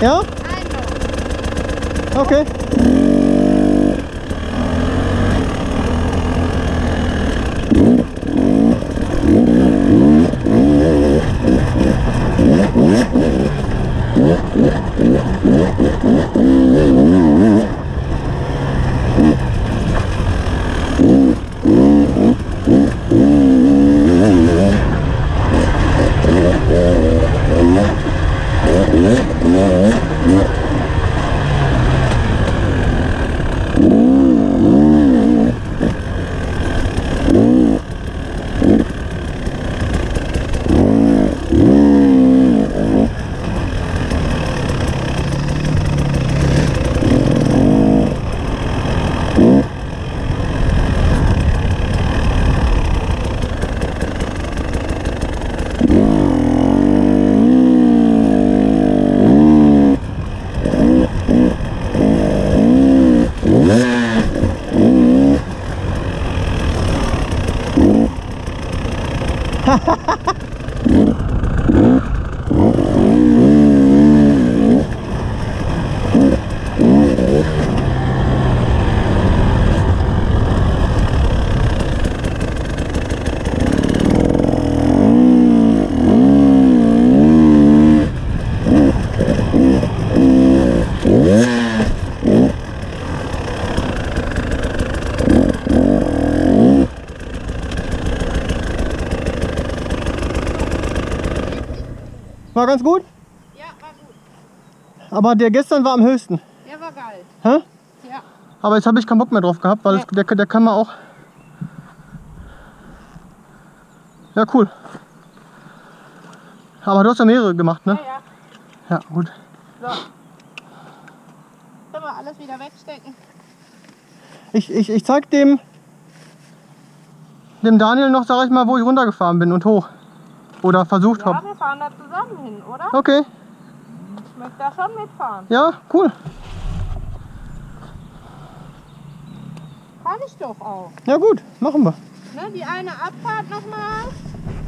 Ja? Ein noch. Okay. War ganz gut? Ja, war gut. Aber der gestern war am höchsten. Der war geil. Hä? Ja. Aber jetzt habe ich keinen Bock mehr drauf gehabt, weil Nee. der kann man auch... Ja, cool. Aber du hast ja mehrere gemacht, ne? Ja. Ja, gut. So. Können wir alles wieder wegstecken? Ich zeig dem Daniel noch, sag ich mal, wo ich runtergefahren bin und hoch. Oder versucht Ja, habe. wir fahren da zusammen hin, oder? Okay. Ich möchte da schon mitfahren. Ja, cool. Kann ich doch auch. Ja gut, machen wir. Ne, die eine Abfahrt nochmal.